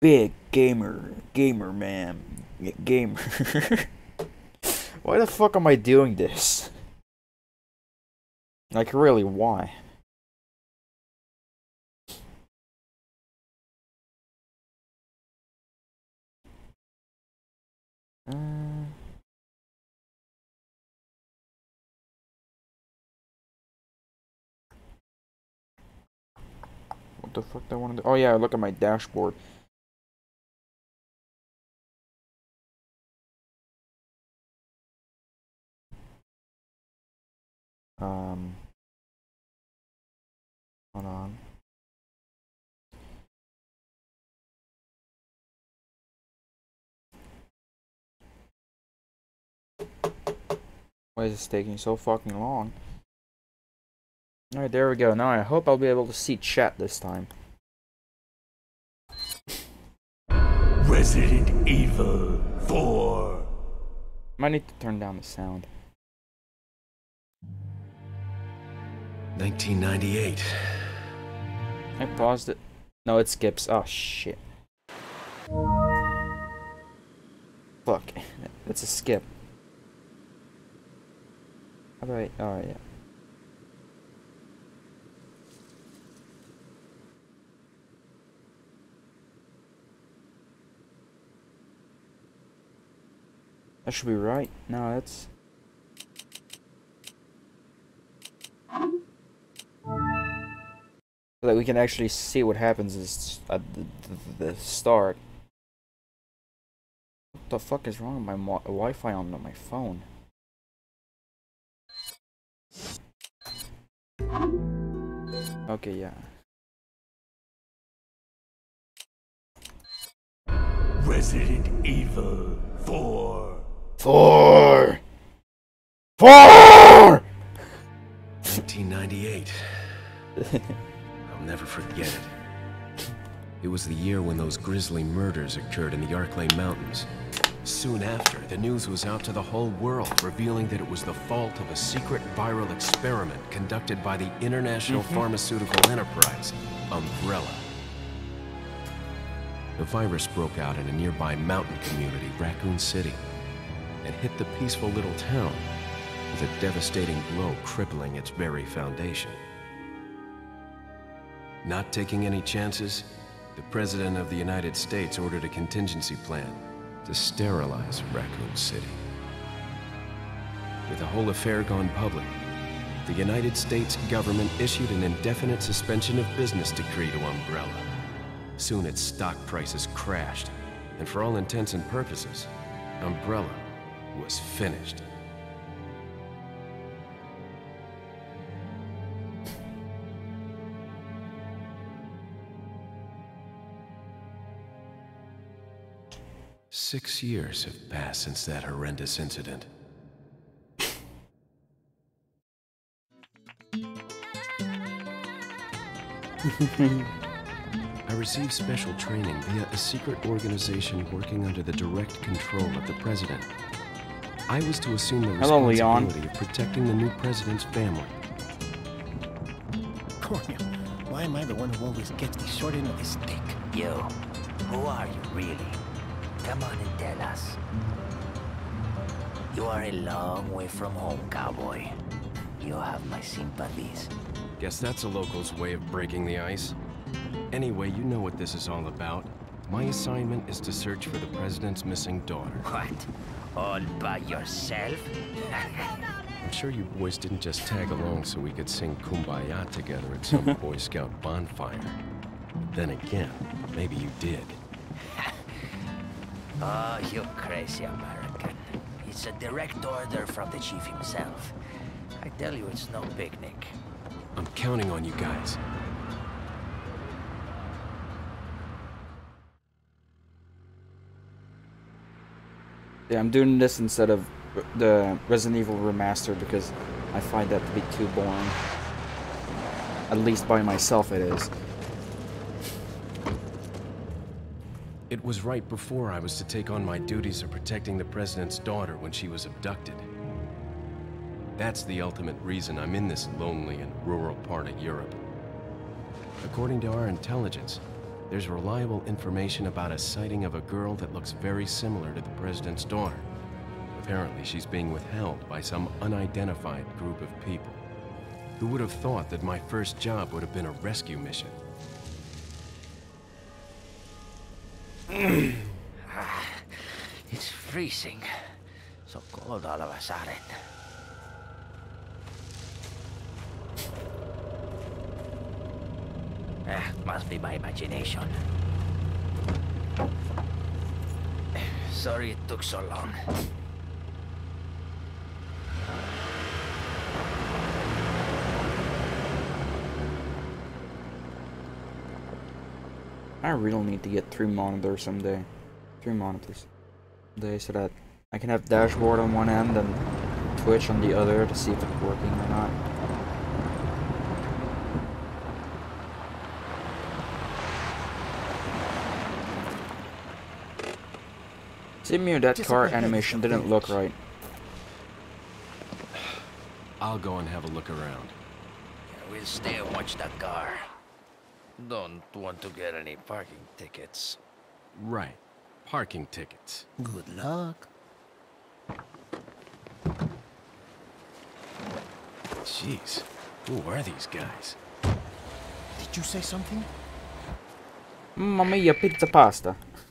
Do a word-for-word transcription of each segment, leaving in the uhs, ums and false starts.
big gamer, gamer man, gamer. Why the fuck am I doing this? Like, really, why? Uh... What the fuck do I want to do? Oh yeah, look at my dashboard. Um, hold on. Why is this taking so fucking long? Alright, there we go. Now I hope I'll be able to see chat this time. Resident Evil four. Might need to turn down the sound. nineteen ninety-eight. I paused it. No, it skips. Oh shit. Fuck. It's a skip. Alright, alright, yeah. That should be right. No, that's... So that we can actually see what happens is at the, the, the start. What the fuck is wrong with my mo Wi-Fi on my phone? Okay, yeah. Resident Evil four. Four! Four! nineteen ninety-eight. I'll never forget it. It was the year when those grisly murders occurred in the Arklay Mountains. Soon after, the news was out to the whole world, revealing that it was the fault of a secret viral experiment conducted by the international mm-hmm. pharmaceutical enterprise, Umbrella. The virus broke out in a nearby mountain community, Raccoon City, and hit the peaceful little town with a devastating blow crippling its very foundation. Not taking any chances, the President of the United States ordered a contingency plan to sterilize Raccoon City. With the whole affair gone public, the United States government issued an indefinite suspension of business decree to Umbrella. Soon its stock prices crashed, and for all intents and purposes, Umbrella was finished. Six years have passed since that horrendous incident. I received special training via a secret organization working under the direct control of the president. I was to assume the Hello, responsibility Leon. of protecting the new president's family. Cornel, why am I the one who always gets the short end of the stick? You, who are you really? Come on and tell us. You are a long way from home, cowboy. You have my sympathies. Guess that's a local's way of breaking the ice. Anyway, you know what this is all about. My assignment is to search for the president's missing daughter. What? All by yourself? I'm sure you boys didn't just tag along so we could sing Kumbaya together at some Boy Scout bonfire. Then again, maybe you did. Oh, you crazy American. It's a direct order from the chief himself. I tell you, it's no picnic. I'm counting on you guys. Yeah, I'm doing this instead of the Resident Evil Remastered because I find that to be too boring. At least by myself it is. It was right before I was to take on my duties of protecting the president's daughter when she was abducted. That's the ultimate reason I'm in this lonely and rural part of Europe. According to our intelligence, there's reliable information about a sighting of a girl that looks very similar to the president's daughter. Apparently, she's being withheld by some unidentified group of people. Who would have thought that my first job would have been a rescue mission? Ah, it's freezing. So cold all of a sudden. Ah, must be my imagination. Sorry it took so long. I really need to get three monitors someday. Three monitors. Someday, so that I can have dashboard on one end and Twitch on the other to see if it's working or not. Simu, that Just car up ahead is animation the didn't look village. right. I'll go and have a look around. We'll stay and watch that car. Don't want to get any parking tickets. Right. Parking tickets. Good luck. Jeez. Who are these guys? Did you say something? Mamma mia, pizza pasta.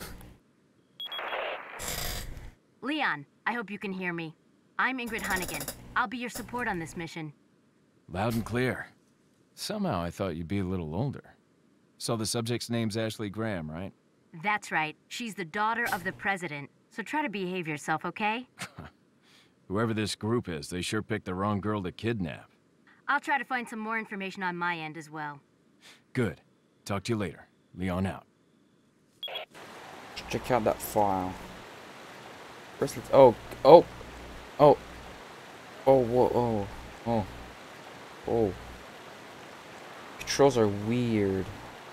Leon, I hope you can hear me. I'm Ingrid Hunnigan. I'll be your support on this mission. Loud and clear. Somehow I thought you'd be a little older. So the subject's name's Ashley Graham, right? That's right. She's the daughter of the president. So try to behave yourself, okay? Whoever this group is, they sure picked the wrong girl to kidnap. I'll try to find some more information on my end as well. Good. Talk to you later. Leon out. Let's check out that file. First, let's. Oh, oh, oh, oh, whoa, oh, oh, oh. Controls are weird.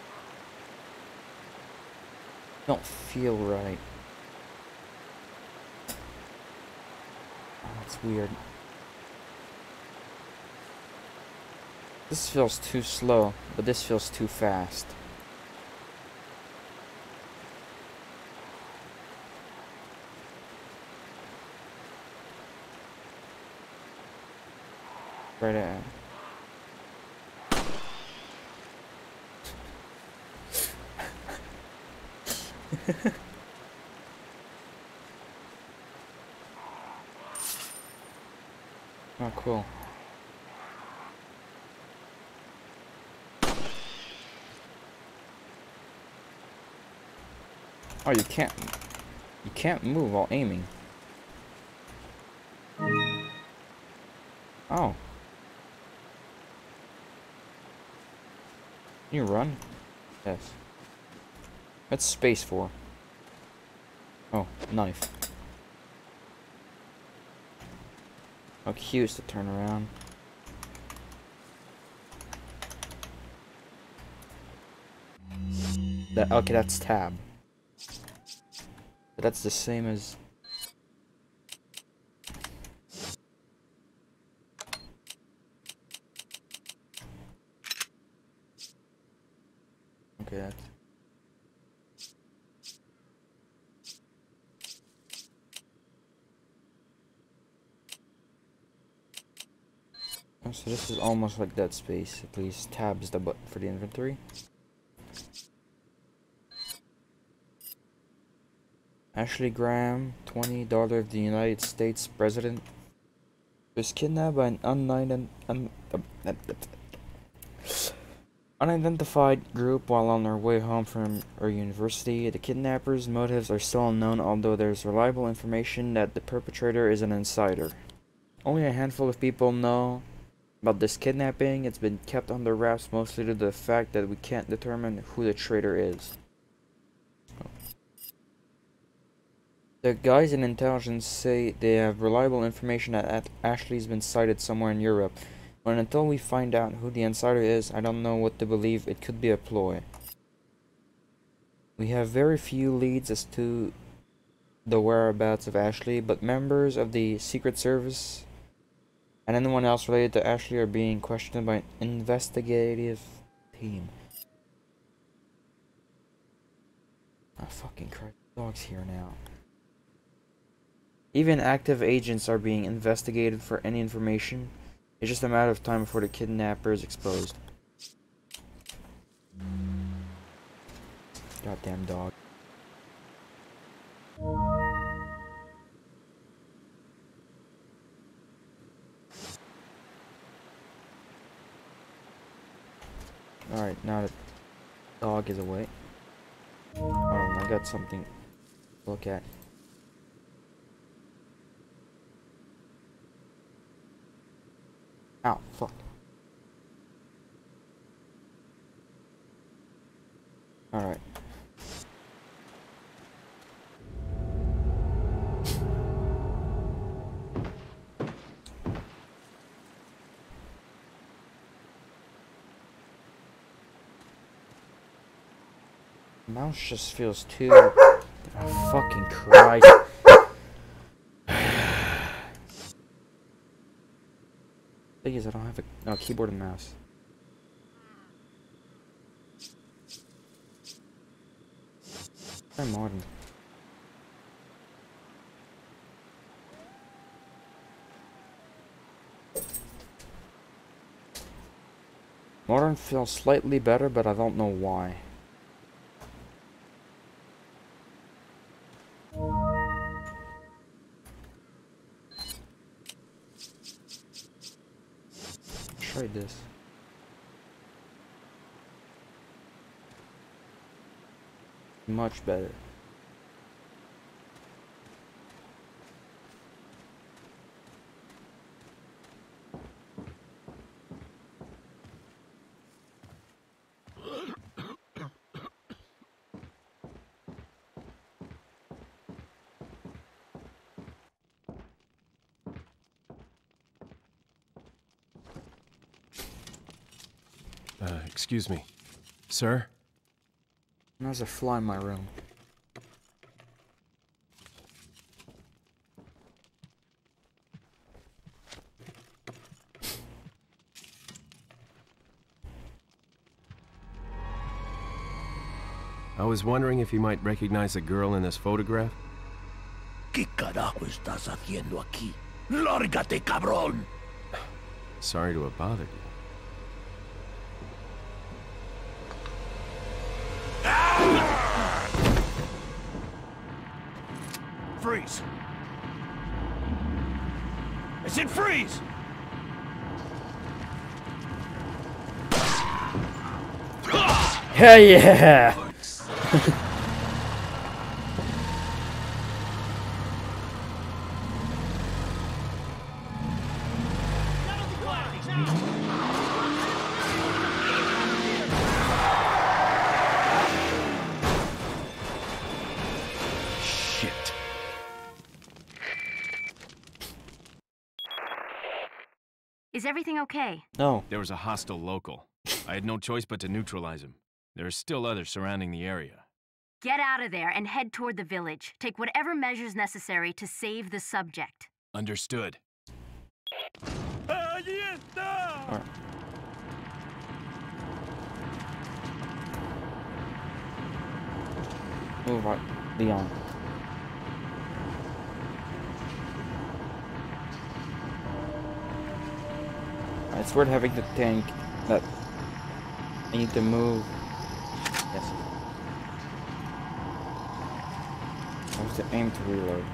Don't feel right. Oh, that's weird. This feels too slow, but this feels too fast. Right at. Oh, cool. Oh, you can't. You can't move while aiming. Oh. Can you run? Yes. That's space for. Oh, knife. Oh, Q is to turn around. That okay, that's tab. But that's the same as. Okay, that's. Oh, so this is almost like Dead Space. At least tab is the button for the inventory. Ashley Graham, twenty, daughter of the United States President, was kidnapped by an unknown, un, un, unidentified group while on her way home from her university. The kidnappers' motives are still unknown, although there's reliable information that the perpetrator is an insider. Only a handful of people know about this kidnapping. It's been kept under wraps mostly due to the fact that we can't determine who the traitor is. The guys in intelligence say they have reliable information that Ashley's been sighted somewhere in Europe. But until we find out who the insider is, I don't know what to believe. It could be a ploy. We have very few leads as to the whereabouts of Ashley, but members of the Secret Service and anyone else related to Ashley are being questioned by an investigative team. Oh, fucking Christ. Dog's here now. Even active agents are being investigated for any information. It's just a matter of time before the kidnapper is exposed. Goddamn dog. Alright, now the dog is away. Hold on, I got something to look at. Ow, fuck. Alright. Mouse just feels too... Oh, fucking Christ. Thing is, I don't have a no, keyboard and mouse. Try modern. Modern feels slightly better, but I don't know why. Try this. Much better. Uh, excuse me. Sir? There's a fly in my room. I was wondering if you might recognize the girl in this photograph? ¿Qué carajo estás haciendo aquí? ¡Lárgate, cabrón! Sorry to have bothered you. Freeze! I said freeze! Hell yeah! Shit. Is everything okay? No. There was a hostile local. I had no choice but to neutralize him. There are still others surrounding the area. Get out of there and head toward the village. Take whatever measures necessary to save the subject. Understood. Alright. Move on, Leon. It's worth having the tank that I need to move. Yes. I have to aim to reload.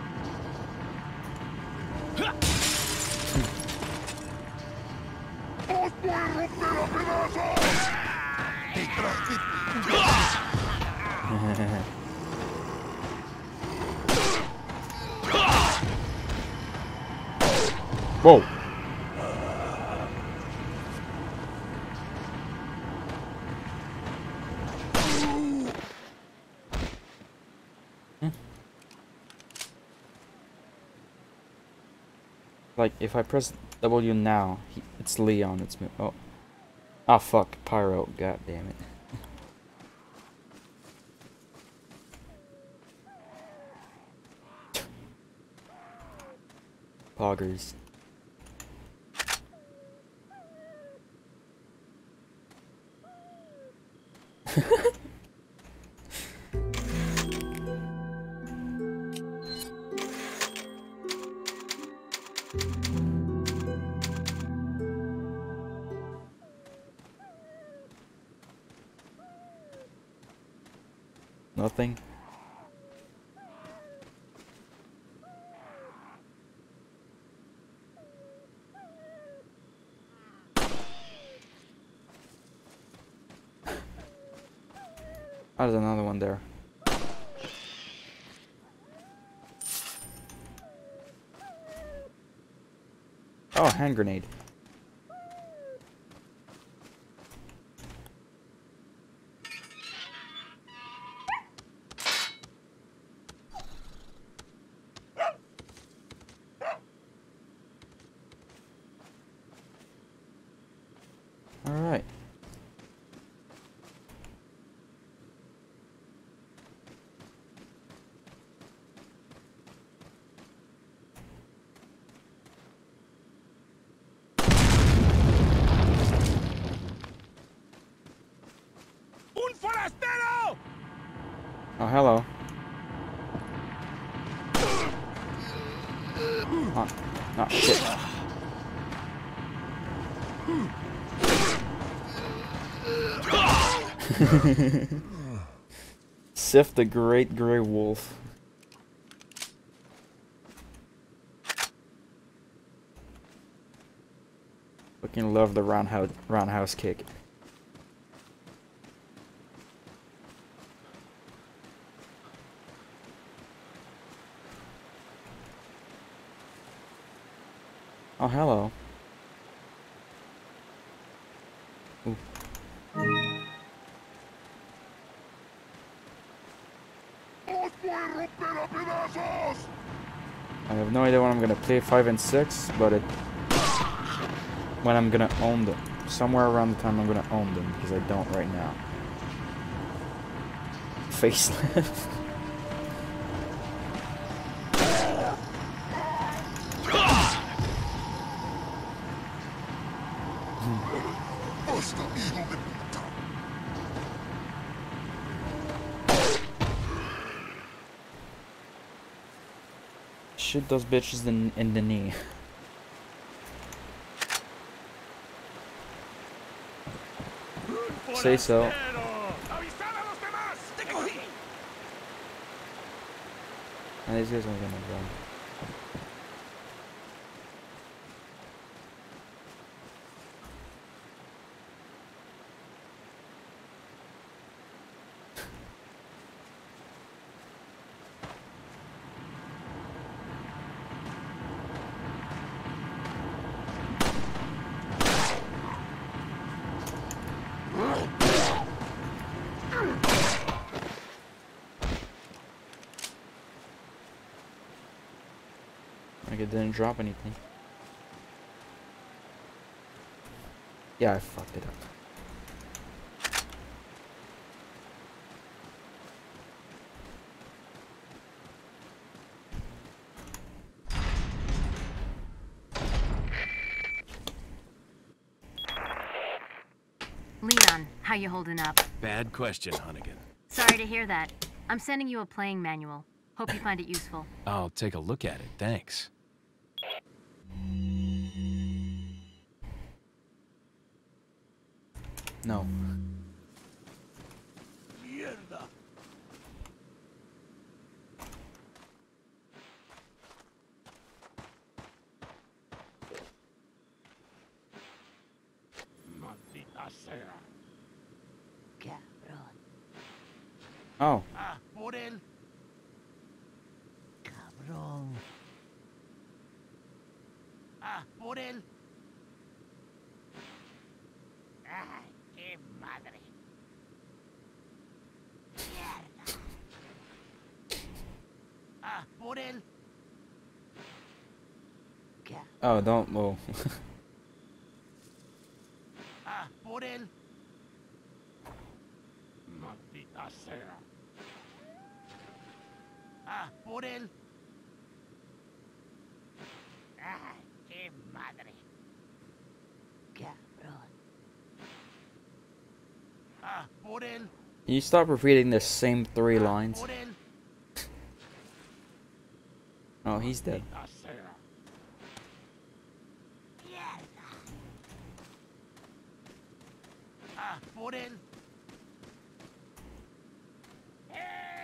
Whoa. Like, if I press W now, he, it's Leon, it's me. Oh. Ah, fuck. Pyro. God damn it. Poggers. Nothing. Oh, there's another one there. Oh, hand grenade. All right. Oh, hello. Oh, oh shit. Sif the Great Grey Wolf. Fucking love the roundhouse roundhouse kick. Oh, hello. Ooh. I have no idea when I'm gonna play five and six, but it when I'm gonna own them. Somewhere around the time I'm gonna own them, because I don't right now. Facelift. Shoot those bitches in, in the knee. Say so. And these guys aren't gonna run. Like it didn't drop anything. Yeah, I fucked it up. Leon, how you holding up? Bad question, Hunnigan. Sorry to hear that. I'm sending you a playing manual. Hope you find it useful. I'll take a look at it, thanks. No. Mierda. Maldita sea. Cabrón. Oh. Ah, por él. Cabrón. Ah, por él. Ay, qué madre. Mierda. Ah, por él. Oh, don't move. Ah, por él. Maldita sea. Ah, por él. Ay, qué madre. Cabrón. Ah, por él. Can you stop repeating the same three Ah, lines? por él. Oh, he's dead. Maldita sea. Mierda. Ah, por él. Eh.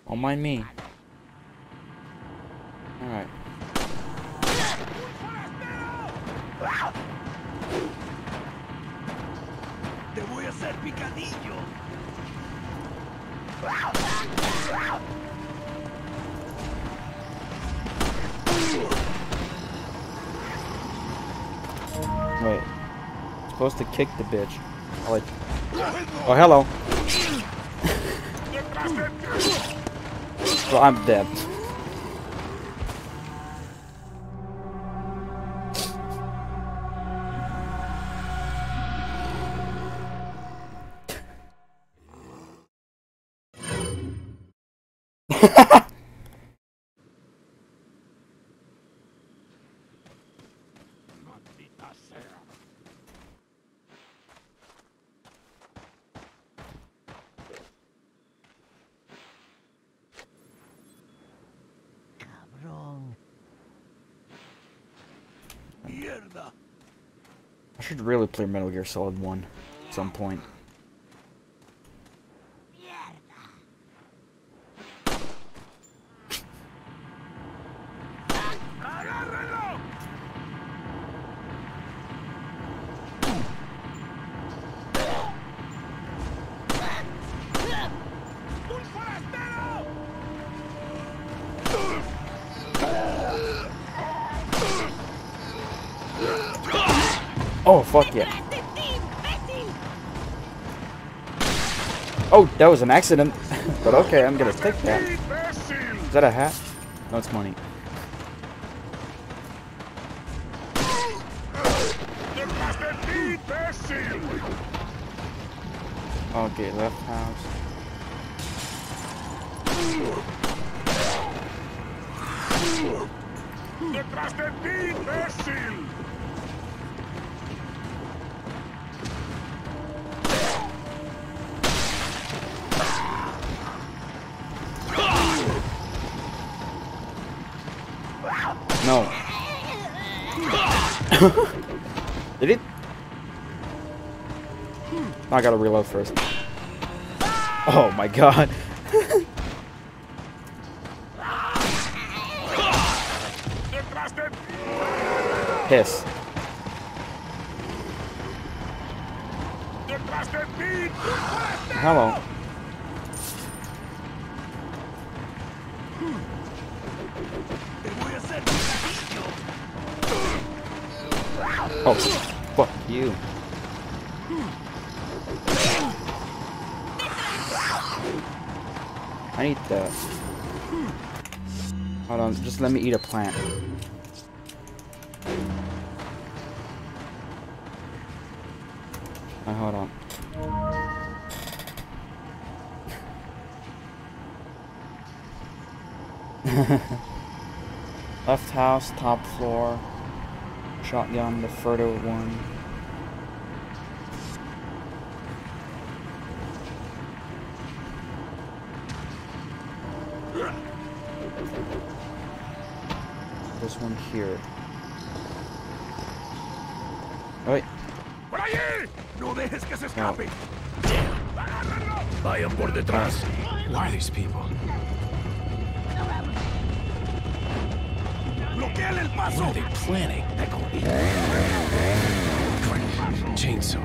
Don't mind me. Alright. Te voy a hacer picadillo. Wait. Supposed to kick the bitch. I'll let... Oh, hello. Well, I'm dead. Mierda. I should really play Metal Gear Solid one at some point. Oh, fuck yeah. Oh, that was an accident. But okay, I'm gonna take that. Is that a hat? No, it's money. Okay, left house. ¡Detrás de ti, imbécil! No. Did it? I gotta reload first. Oh my god. Piss. Hello. Oh, fuck you. I need that. Hold on, just let me eat a plant. Uh, hold on. Left house, top floor. Shotgun, the further one. This one here. Oh, wait. ¡Por allí! ¡No dejes que se escape! Vayan por detrás. Why are these people? ¡Bloqueale el paso! What are they planning? Chainsaw.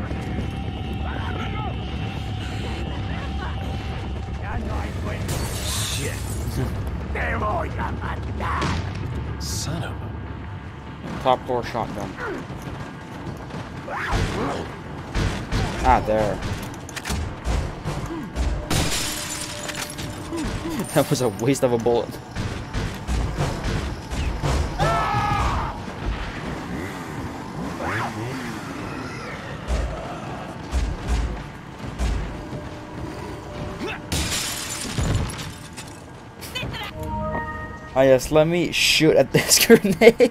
Shit. ¡Te voy a matar! Son of a... Top floor shotgun. Ah, there. That was a waste of a bullet. Ah yes, let me shoot at this grenade.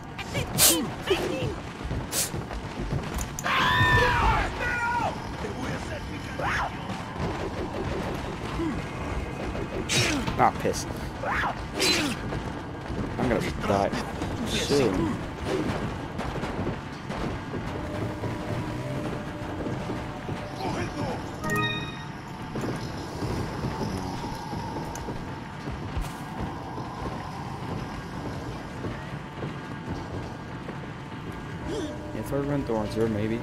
Ah, piss. I'm gonna die soon. If I run towards her, maybe.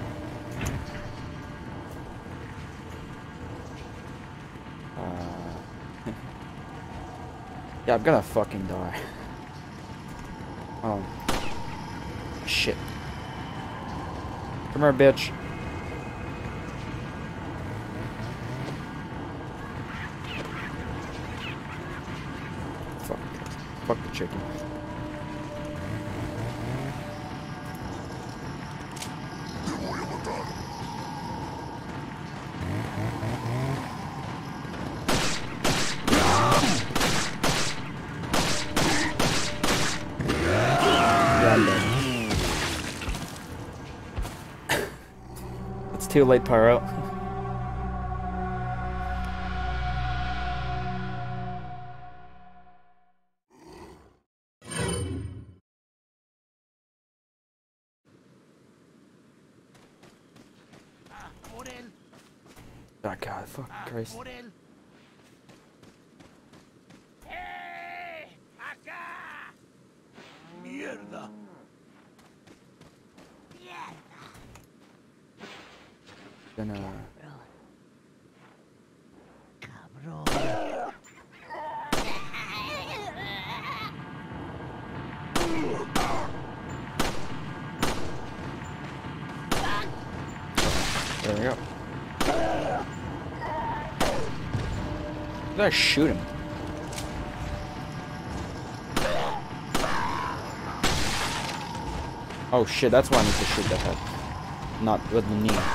Uh, yeah, I'm gonna fucking die. Oh. Shit. Come here, bitch. Fuck. Fuck the chicken. It's too late, Pyro. Oh god, fuck Christ. ¡Eh! ¡Acá! ¡Mierda! Gonna. There we go. Did I shoot him? Oh shit, that's why I need to shoot the head. Not with the knee.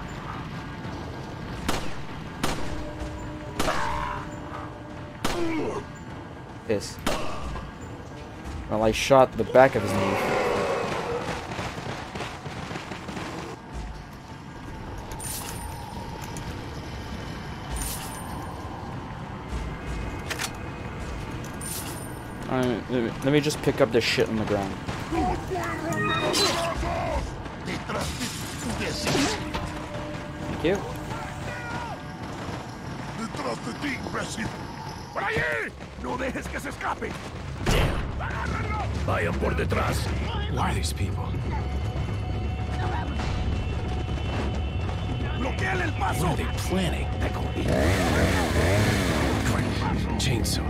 This. Well, I shot the back of his knee. Alright, let me, let me just pick up this shit on the ground. Thank you. ¡Por allí! ¡No dejes que se escape! Vayan por detrás. Why are these people? ¡Bloqueale el paso! What are they planning? Chainsaw.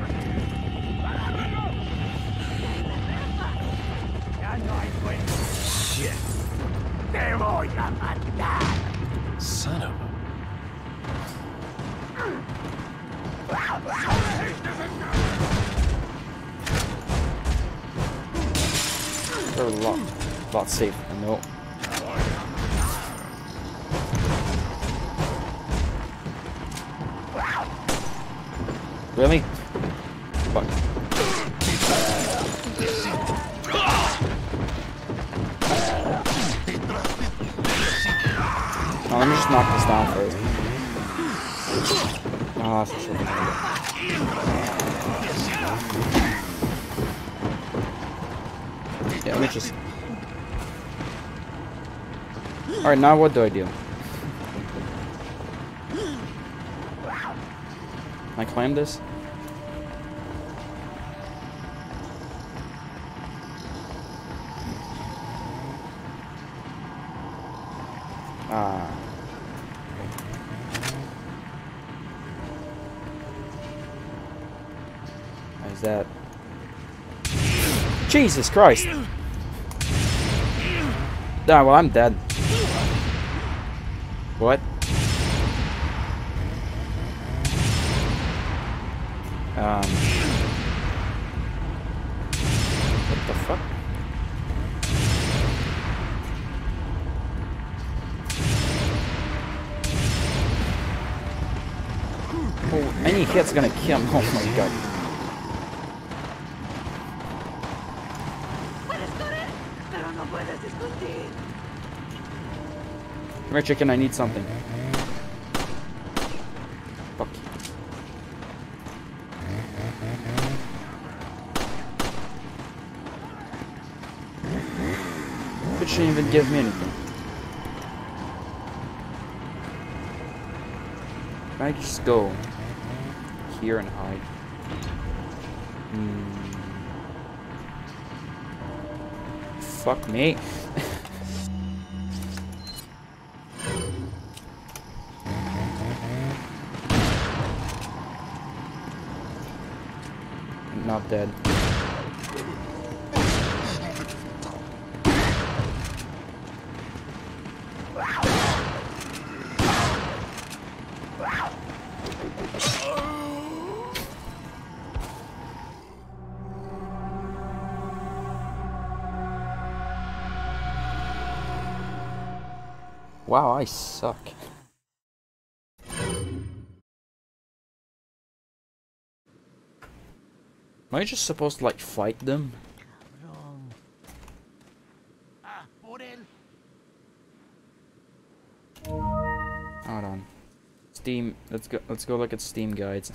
Shit. ¡Te voy a matar! Son of a... They're a lot, lot safer. No. Really? Fuck. Oh, let me just knock this down first. Oh, that's a shit. Yeah, let me just... Alright, now what do I do? Can I climb this? Ah. How's that? Jesus Christ! Ah, well, I'm dead. What? Um. What the fuck? Oh, any hit's gonna kill him. Oh my god. Come here, chicken, I need something. Fuck you. It shouldn't even give me anything. Can I just go here and hide? Hmm. Fuck me. not dead. Wow, I suck. Am I just supposed to like fight them? Ah, por él. Hold on. Steam. Let's go. Let's go look at Steam guides.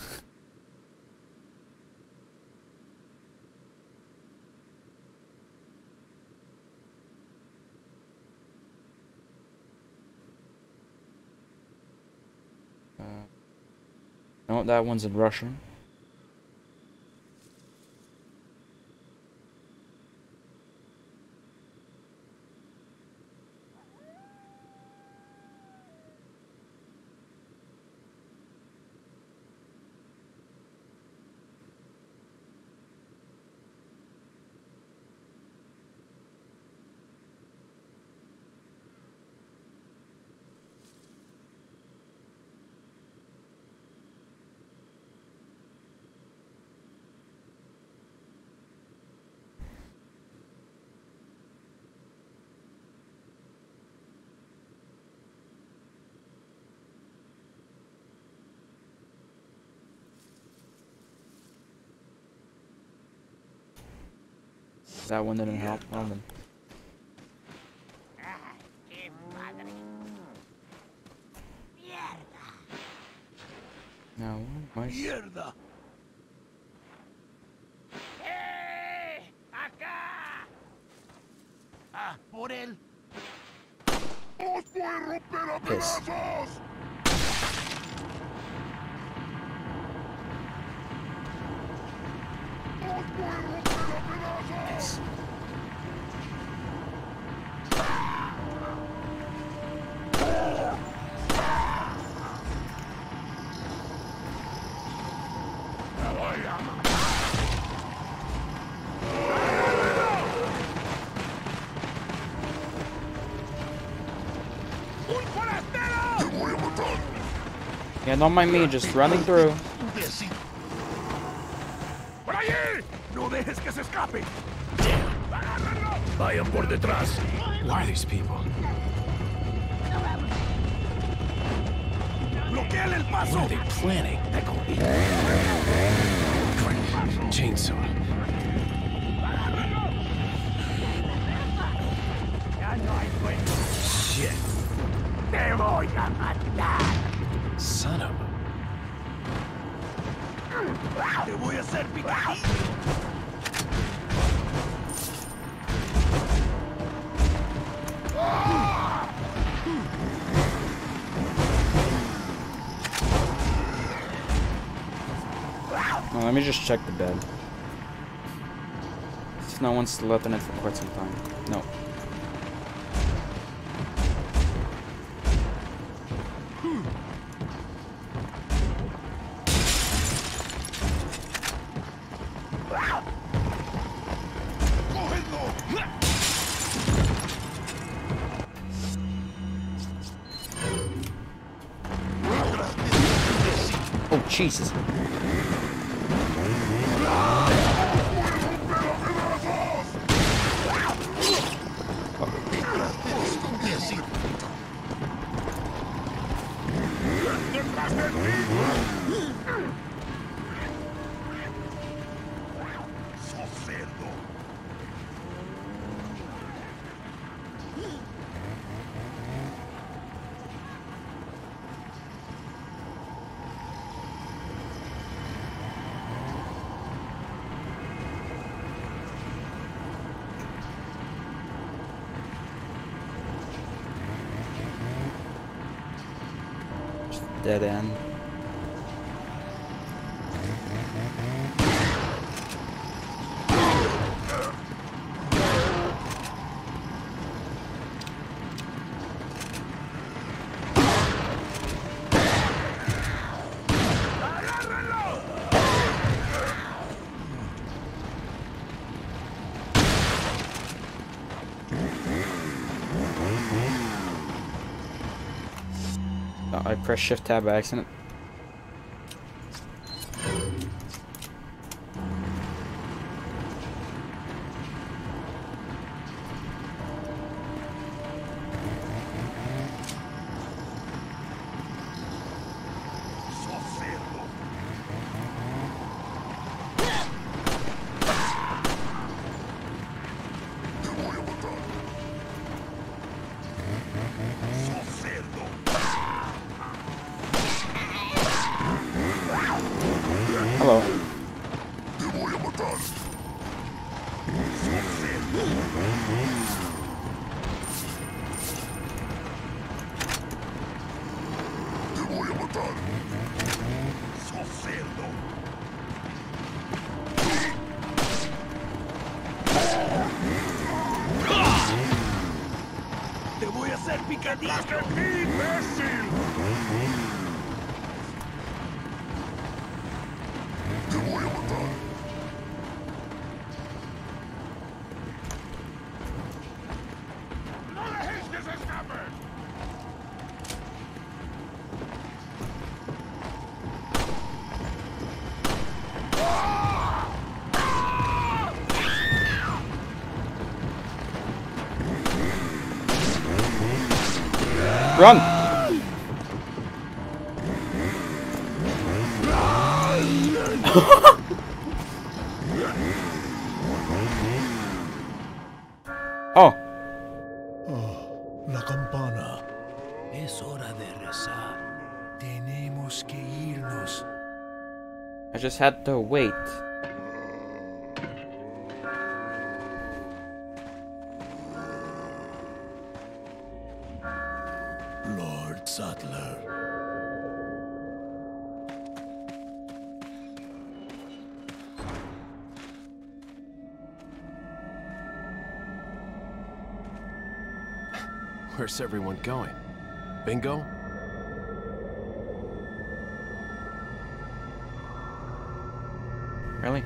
uh, no, that one's in Russian. That one didn't help. Well then. Now, my Mierda. ¡Eh! ¡Acá! Ah, por él. ¡Os voy a romper a piss. pedazos! ¡Os voy a romper a pedazos! Piss. ¡Un forastero! ¡Te voy a matar! Yeah, don't mind me, just running through. ¡Por allí! ¡No dejes que se escape! Vayan por detrás. Who are these people? ¡Bloqueale el What paso! are they planning? Chainsaw. Ya no hay vuelta. Shit. ¡Te voy a matar! Son of a... ¡Te voy a hacer picadillo! Oh, let me just check the bed. If no one's slept in it for quite some time. No. Oh, Jesus. Dead end. Uh, I pressed shift tab by accident. Hello. Te voy a hacer picadillo. ¡Imbécil! ¡No dejéis que se escape! Run! Oh, Oh, la campana. Es hora de rezar. Tenemos que irnos. I just had to wait. Lord Sattler. Where's everyone going? Bingo? Really?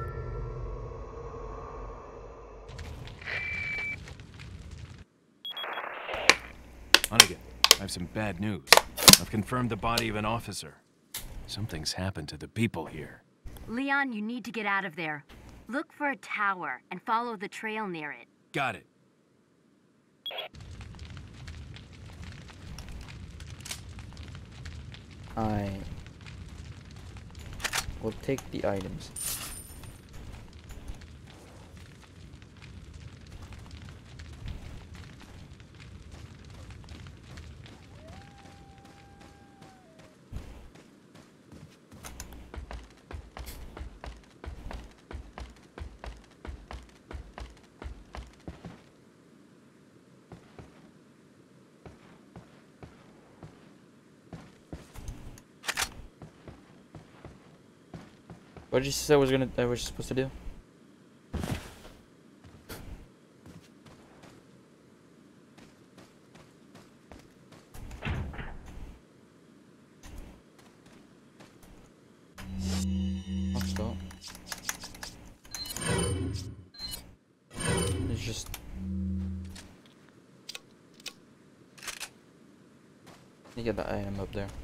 Hunnigan, I have some bad news. I've confirmed the body of an officer. Something's happened to the people here. Leon, you need to get out of there. Look for a tower and follow the trail near it. Got it. I will take the items. What did you say I was gonna? I was supposed to do? Oh, stop. It's just. You get the item up there.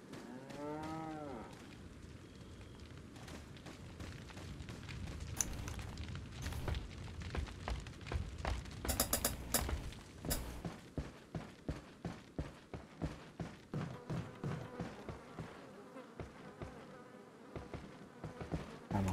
Ammo.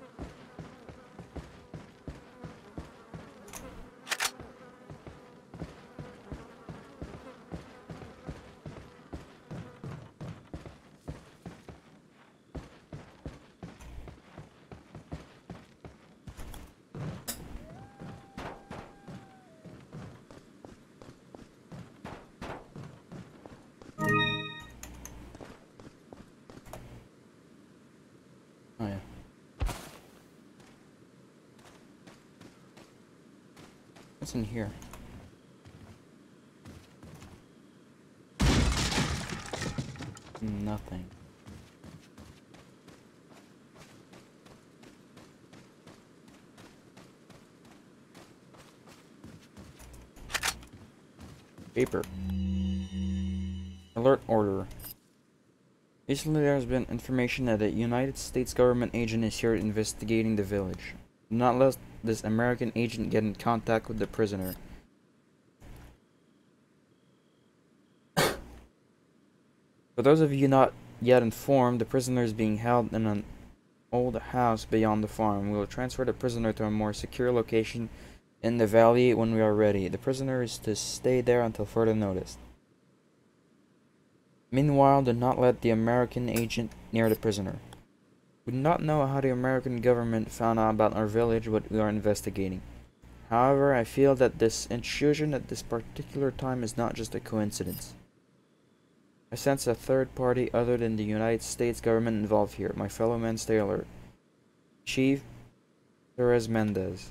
Oh yeah. What's in here? Nothing. Paper. Alert order. Recently there has been information that a United States government agent is here investigating the village. Do not let this American agent get in contact with the prisoner. For those of you not yet informed, the prisoner is being held in an old house beyond the farm. We will transfer the prisoner to a more secure location in the valley when we are ready. The prisoner is to stay there until further notice. Meanwhile, do not let the American agent near the prisoner. We do not know how the American government found out about our village, but we are investigating. However, I feel that this intrusion at this particular time is not just a coincidence. I sense a third party other than the United States government involved here. My fellow men, stay alert. Chief Perez Mendez.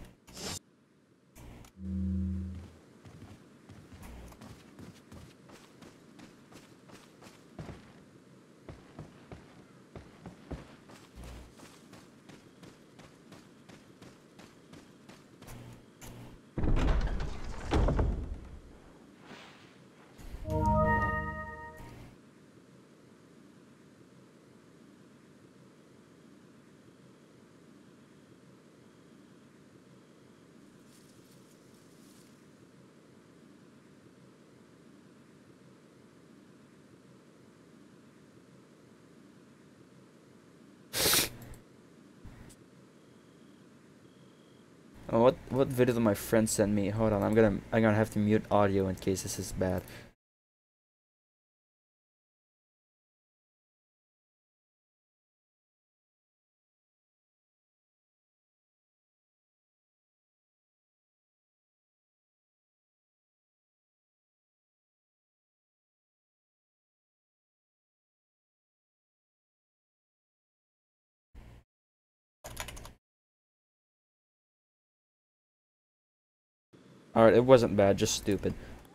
Oh, what what video did my friend send me? Hold on, I'm gonna I'm gonna have to mute audio in case this is bad. Alright, it wasn't bad, just stupid.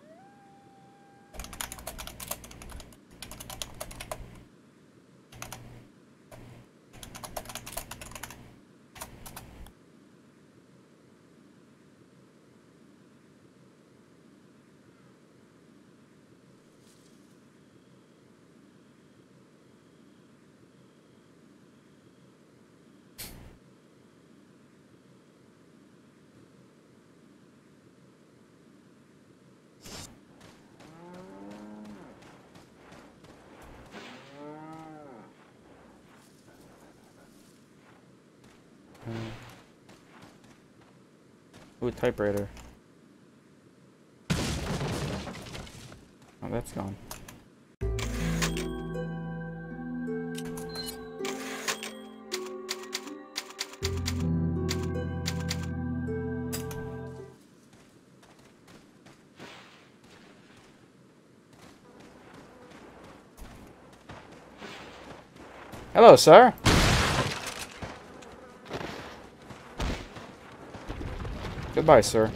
Ooh, typewriter. Oh, that's gone. Hello, sir. Goodbye, sir.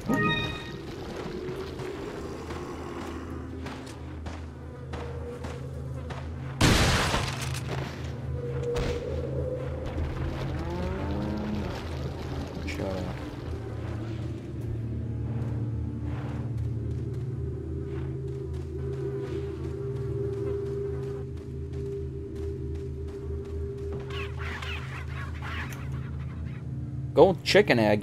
Shut up. Gold chicken egg.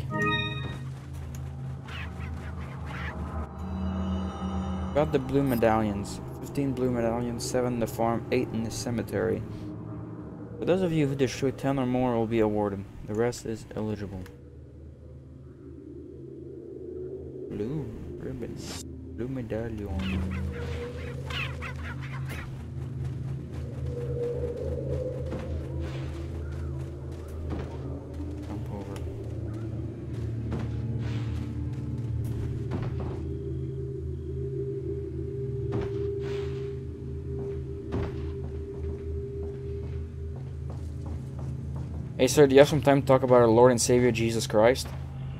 Got the blue medallions. fifteen blue medallions, seven in the farm, eight in the cemetery. For those of you who destroy ten or more will be awarded. The rest is eligible. Blue ribbon. Blue medallion. Hey sir, do you have some time to talk about our Lord and Savior Jesus Christ?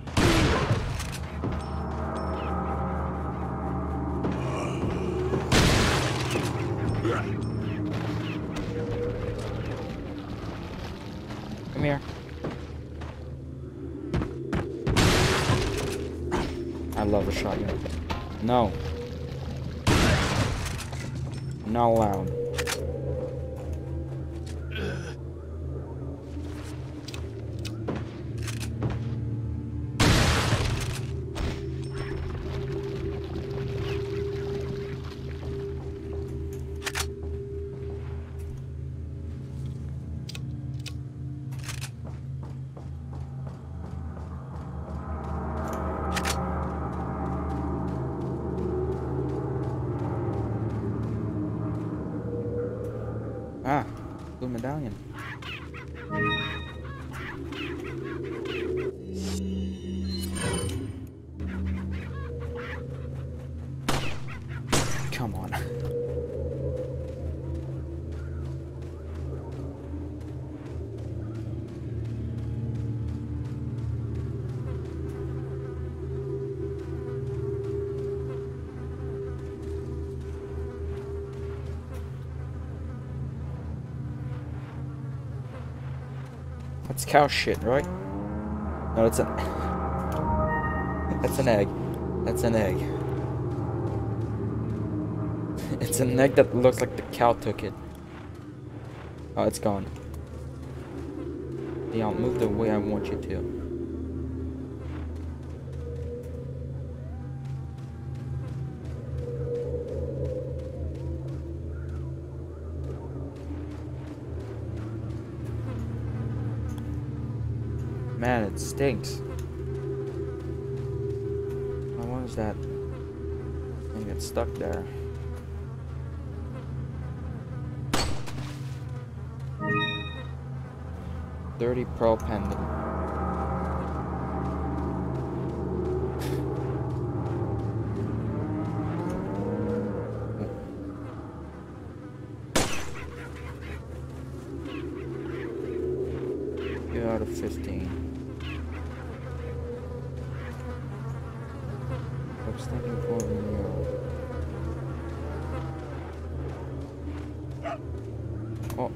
Come here. I love a shotgun. No. Not allowed. Ah, blue medallion. Come on. That's cow shit, right? No, that's an... That's an egg. That's an egg. It's an egg that looks like the cow took it. Oh, it's gone. Yeah, I'll move the way I want you to. Man, it stinks. Why was that thing get stuck there? Dirty pearl pendant. Two out of fifteen. I was thinking for the oh.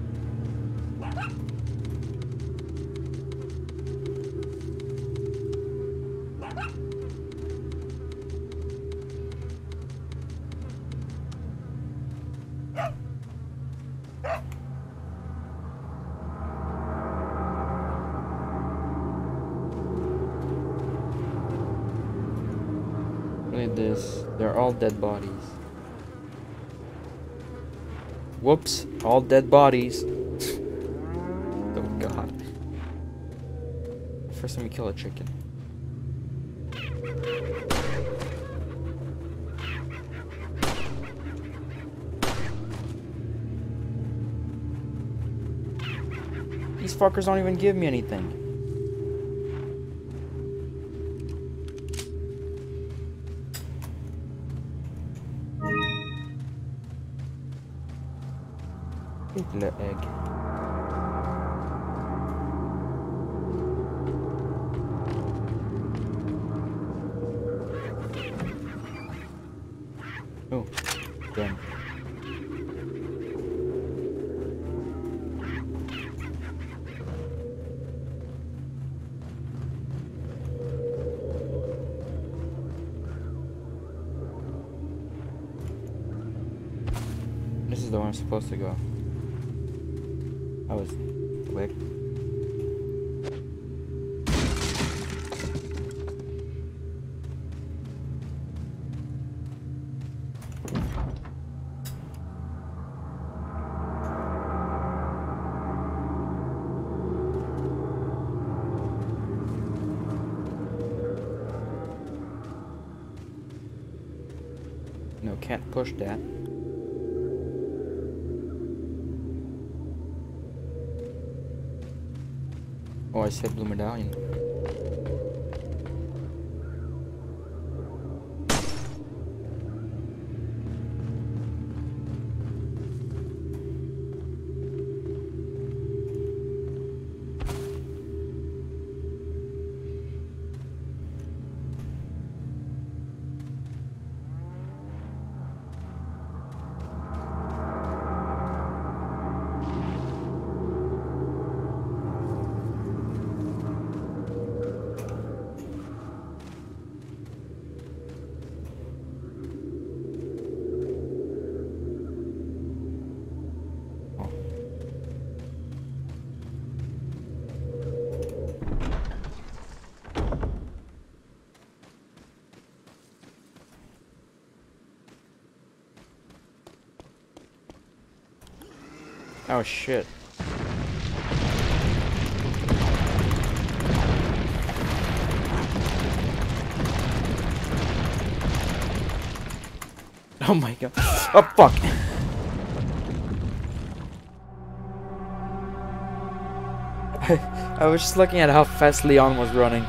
Look at this. They're all dead bodies. Whoops. All dead bodies. Oh god. First time we kill a chicken. These fuckers don't even give me anything. Little egg. Oh, done. This is the one I'm supposed to go. That was quick. No, can't push that. Oh, I said blue medallion. Oh shit. Oh my god. Oh fuck. I was just looking at how fast Leon was running.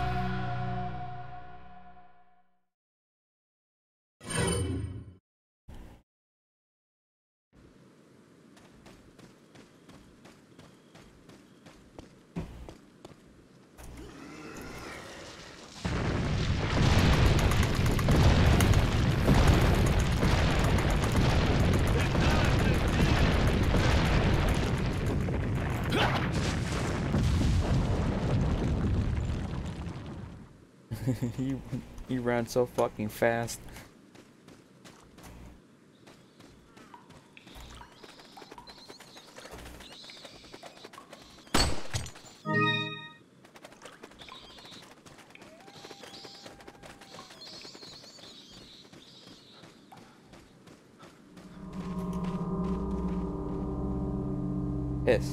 he, he ran so fucking fast. Yes.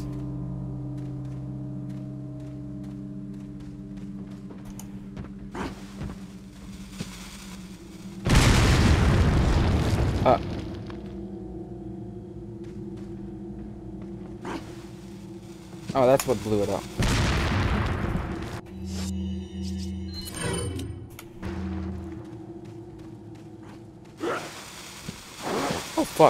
Uh. Oh, that's what blew it up. Oh, fuck.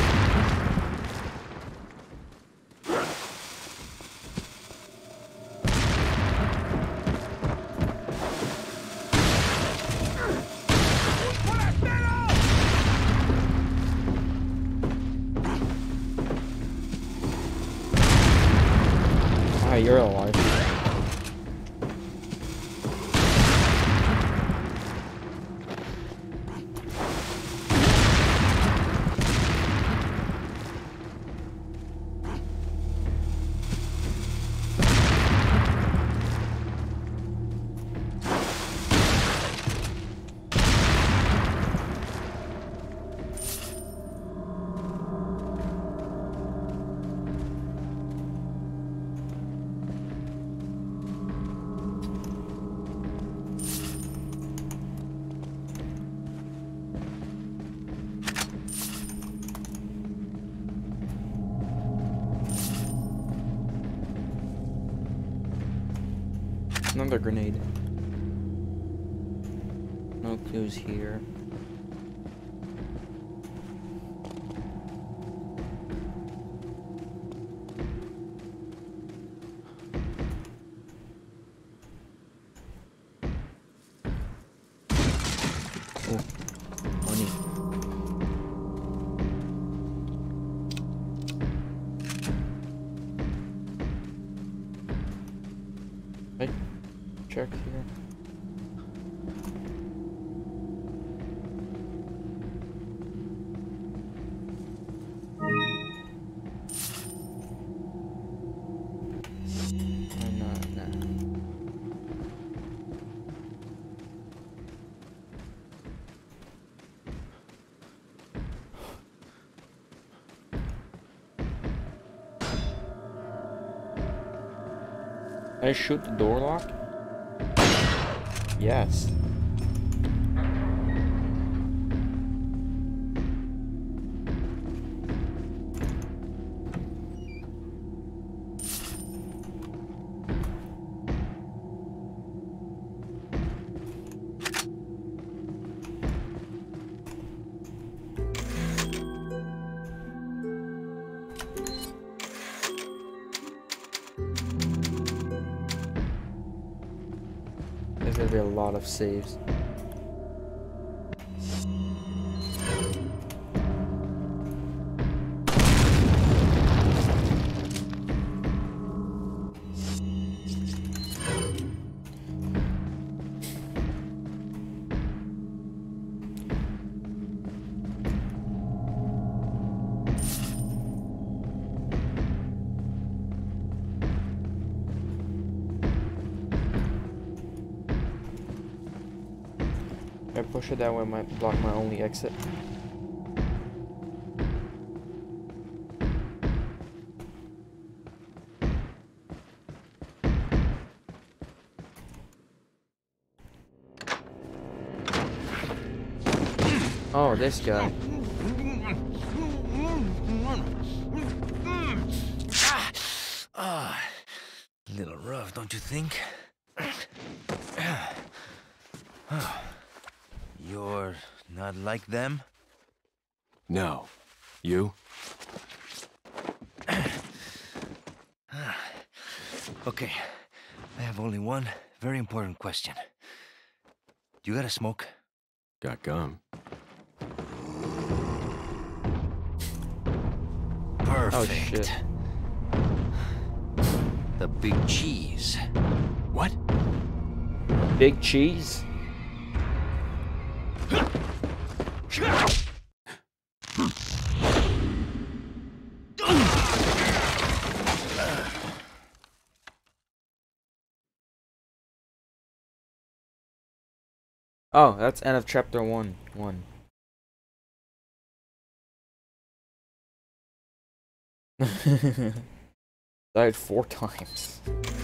Ah, you're alive. Another grenade. No clues here. Oh, money. Hey. Check here. Oh, no, no. I shoot the door lock? Yes. There's gonna be a lot of saves. I push it that way, might block my only exit. Oh, this guy. Ah, a little rough, don't you think? You're not like them? No. You? Okay, I have only one very important question. You got a smoke? Got gum. Perfect. Oh, shit. The big cheese. What? Big cheese? Oh, that's end of chapter one. One. Died four times.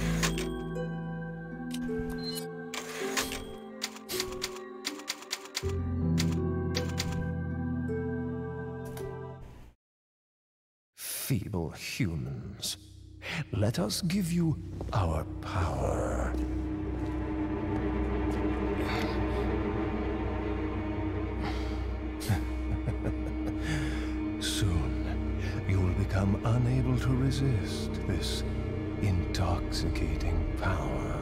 Feeble humans, let us give you our power. Soon, you will become unable to resist this intoxicating power.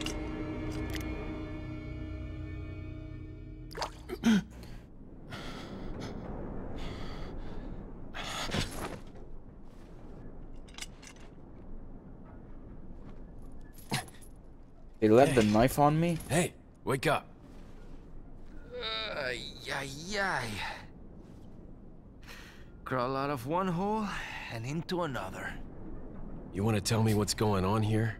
They left the knife on me? Hey, wake up. Ay, ay, ay. Crawl out of one hole and into another. You want to tell me what's going on here?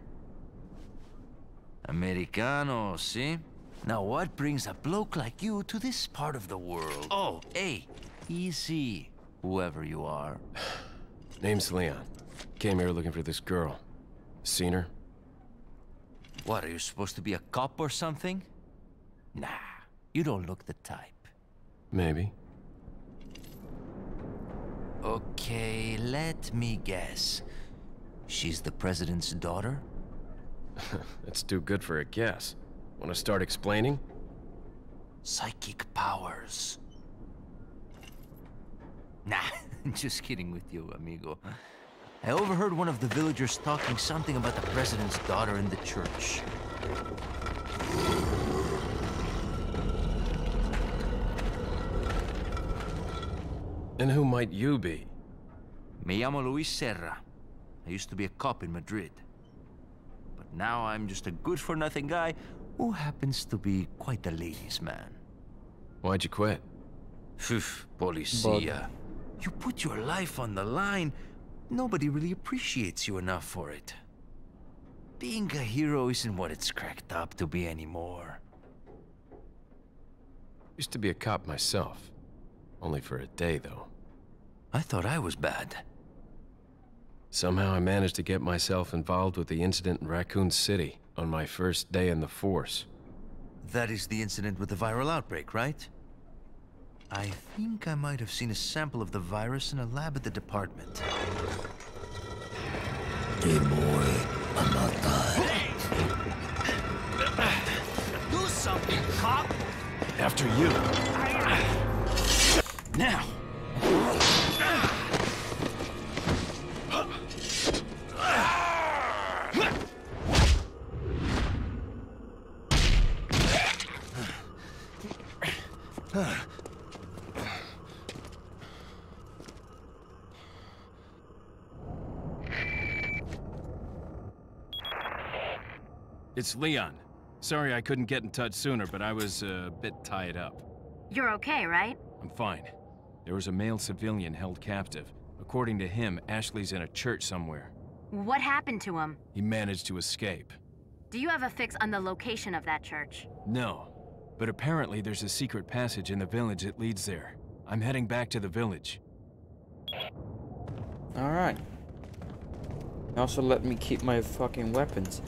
Americano, see? Now what brings a bloke like you to this part of the world? Oh, hey, easy, whoever you are. Name's Leon. Came here looking for this girl. Seen her? What, are you supposed to be a cop or something? Nah, you don't look the type. Maybe. Okay, let me guess. She's the president's daughter? That's too good for a guess. Want to start explaining? Psychic powers. Nah, just kidding with you, amigo. I overheard one of the villagers talking something about the president's daughter in the church. And who might you be? Me llamo Luis Serra. I used to be a cop in Madrid. But now I'm just a good-for-nothing guy who happens to be quite a ladies' man. Why'd you quit? Phew, policia. You put your life on the line. Nobody really appreciates you enough for it. Being a hero isn't what it's cracked up to be anymore. Used to be a cop myself. Only for a day, though. I thought I was bad. Somehow I managed to get myself involved with the incident in Raccoon City on my first day in the force. That is the incident with the viral outbreak, right? I think I might have seen a sample of the virus in a lab at the department. Hey boy, I'm not Do something, cop! After you. Now! It's Leon. Sorry I couldn't get in touch sooner, but I was uh, a bit tied up. You're okay, right? I'm fine. There was a male civilian held captive. According to him, Ashley's in a church somewhere. What happened to him? He managed to escape. Do you have a fix on the location of that church? No, but apparently there's a secret passage in the village that leads there. I'm heading back to the village. Alright. Also let me keep my fucking weapons.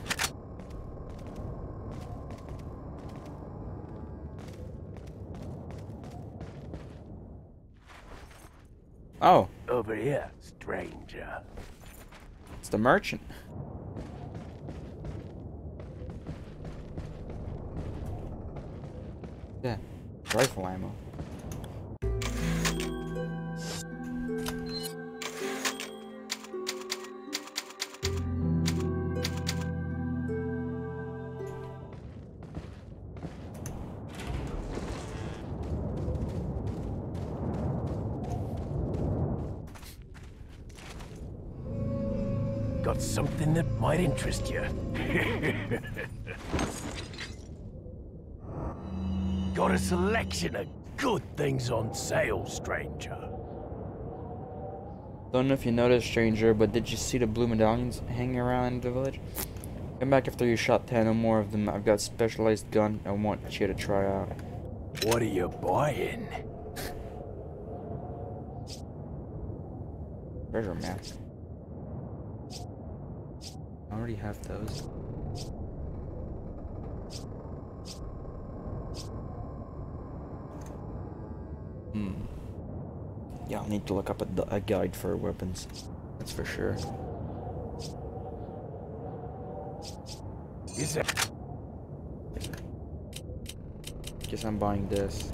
Oh, Over here, stranger. it's the merchant. Yeah, rifle ammo. Got something that might interest you. Got a selection of good things on sale, stranger. Don't know if you noticed, stranger, but did you see the blue medallions hanging around the village? Come back after you shot ten or more of them. I've got a specialized gun I want you to try out. What are you buying? Treasure map. I already have those. Hmm. Yeah, I'll need to look up a, a guide for weapons. That's for sure. Is that... Guess I'm buying this.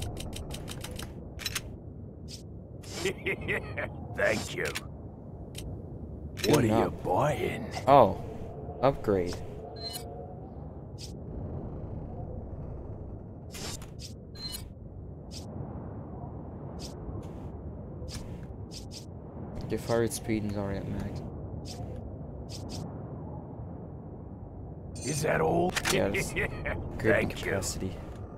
Thank you. Good What are enough. you buying? Oh, upgrade. Your fire speed is already at max. Is that all? Yeah, it's great Thank you. capacity.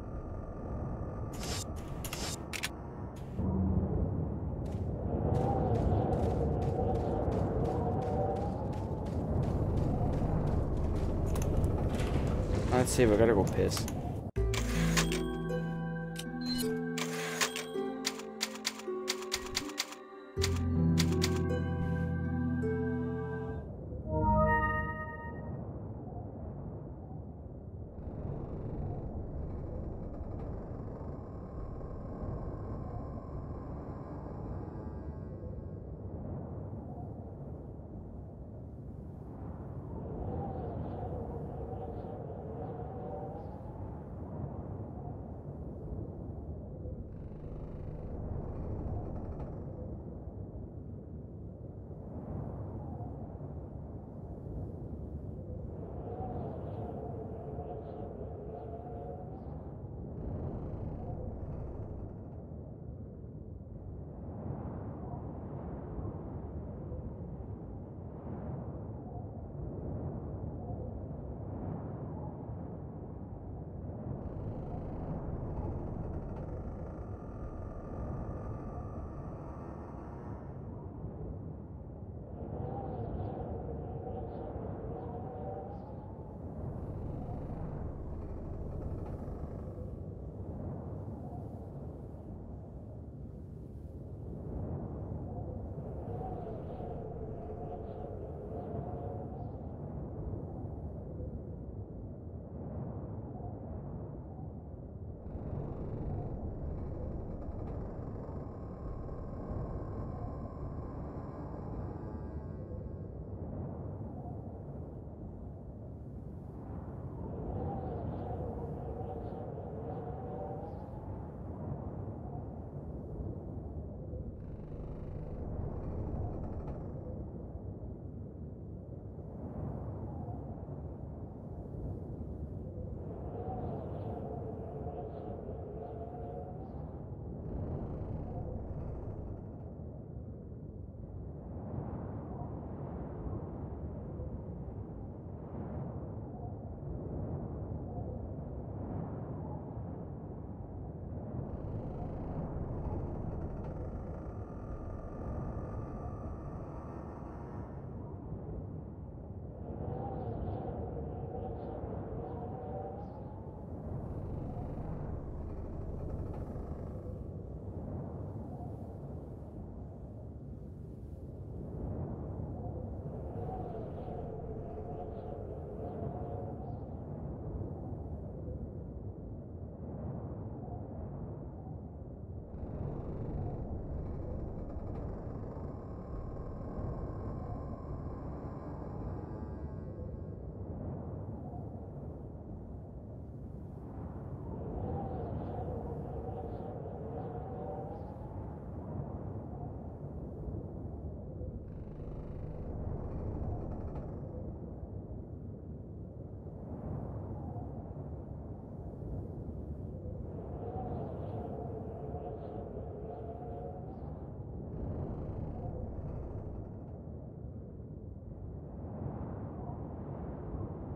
Let's see, we gotta go piss.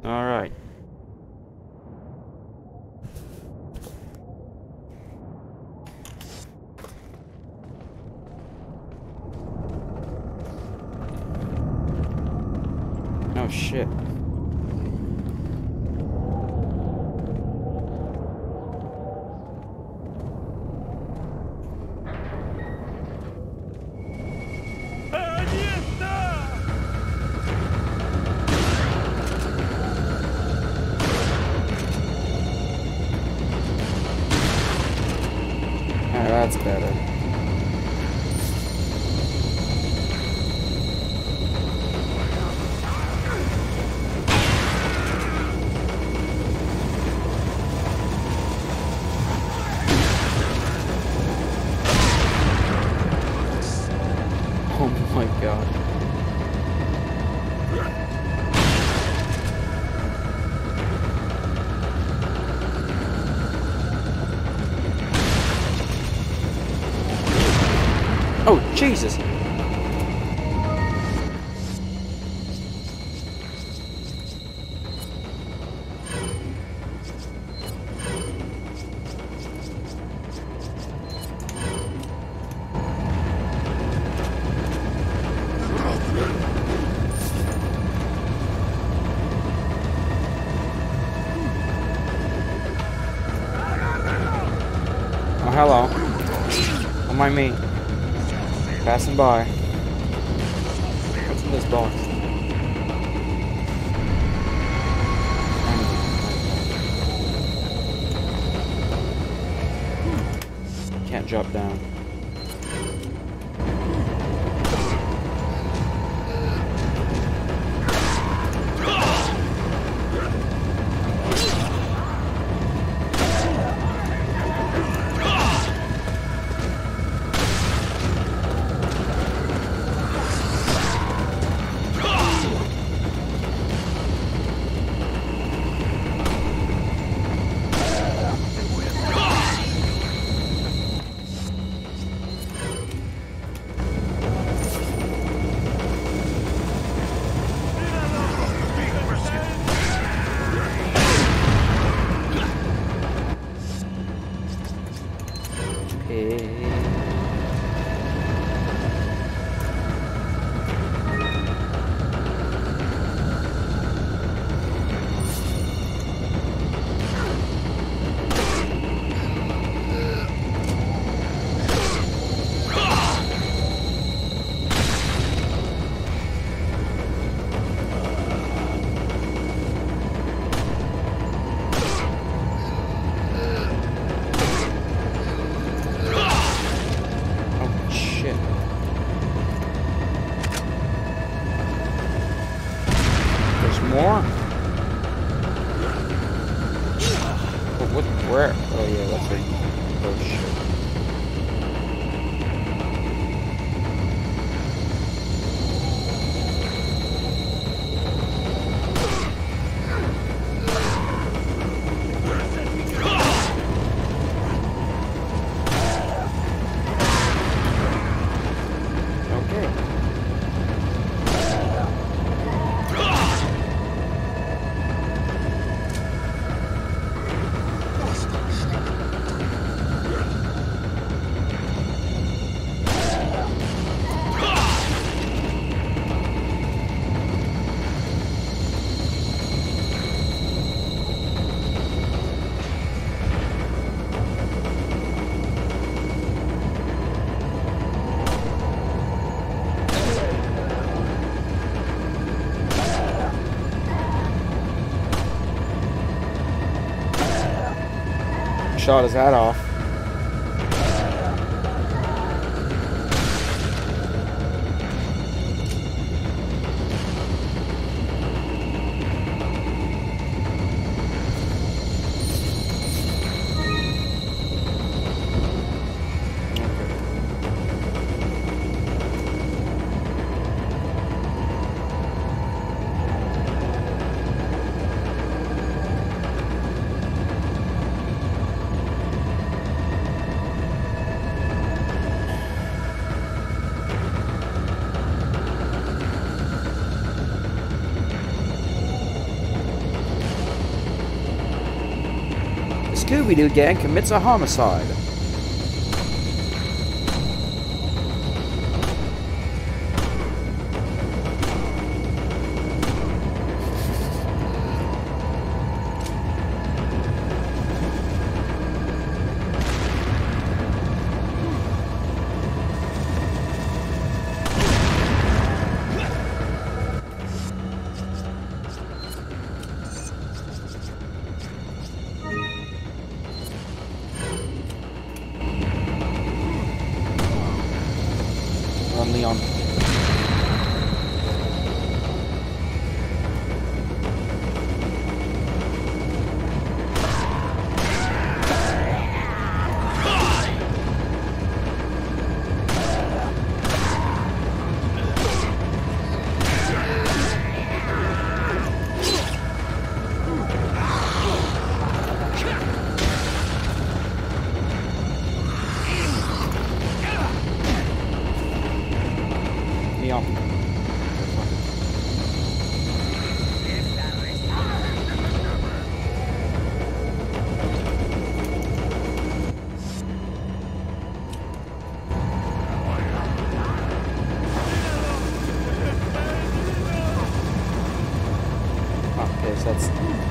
Alright. Oh shit. That's better. Oh my god. Oh, Jesus! Oh, hello. Don't mind me. Passing by. What's in this box? Can't drop down. More? But what, where? Oh yeah, that's right. Oh shit. Shot his hat off. Scooby-Doo gang commits a homicide. Run, Leon. Leon. Okay, so that's...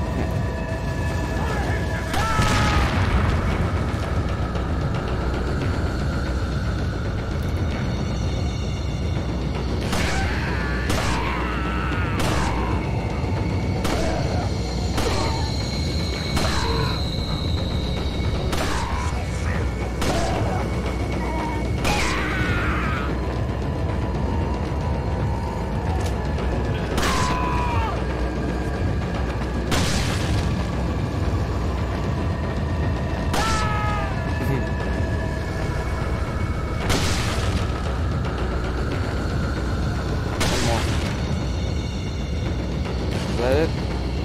Is that it?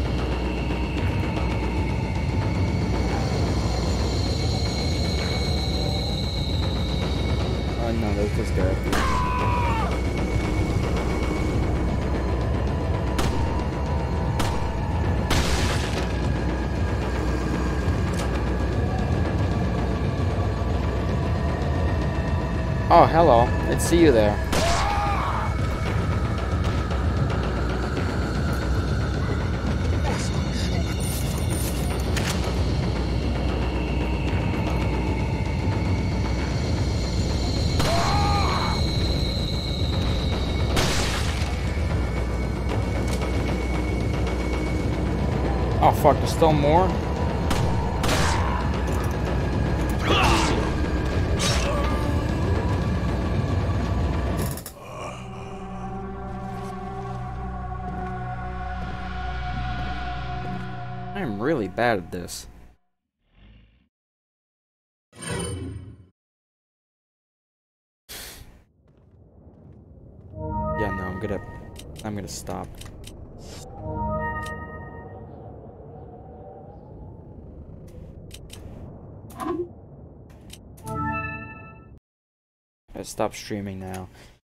Oh no, there's this guy up here. Oh, hello. I see you there. Oh fuck, there's still more? I'm really bad at this. Yeah, no, I'm gonna... I'm gonna stop. I stop streaming now.